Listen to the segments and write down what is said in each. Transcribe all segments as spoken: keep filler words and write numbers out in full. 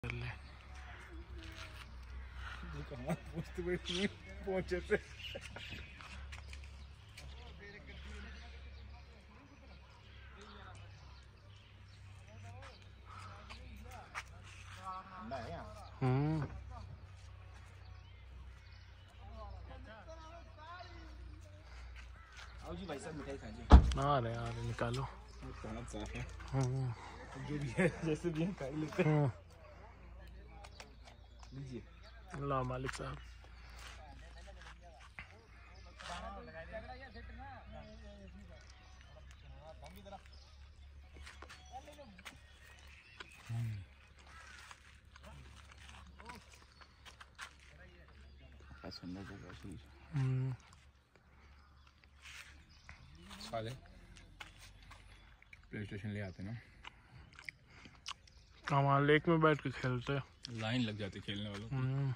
पहुंचे थे हम्म आओ जी भाई साहब मिठाई खाइए। आ रहे आ रहे निकालो। कहाँ सा है हम्म जो भी है जैसे भी है खाई लेते हैं। लीजिए। ला मालिक साहब। सुंदर जगह हम्म साले प्ले स्टेशन ले आते ना, हमारे लेक में बैठ के खेलते। लाइन लग जाती खेलने वालों की। हम्म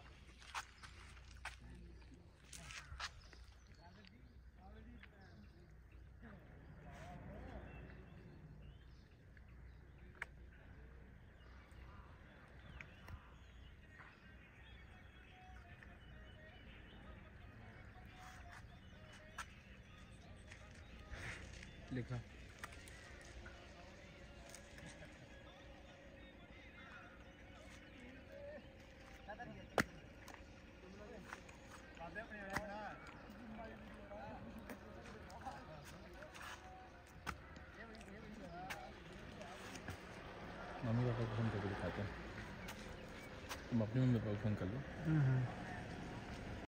लिखा मम्मी पापा को फोन करके दिखाते हैं। तुम अपनी मम्मी पापा को फोन कर लो।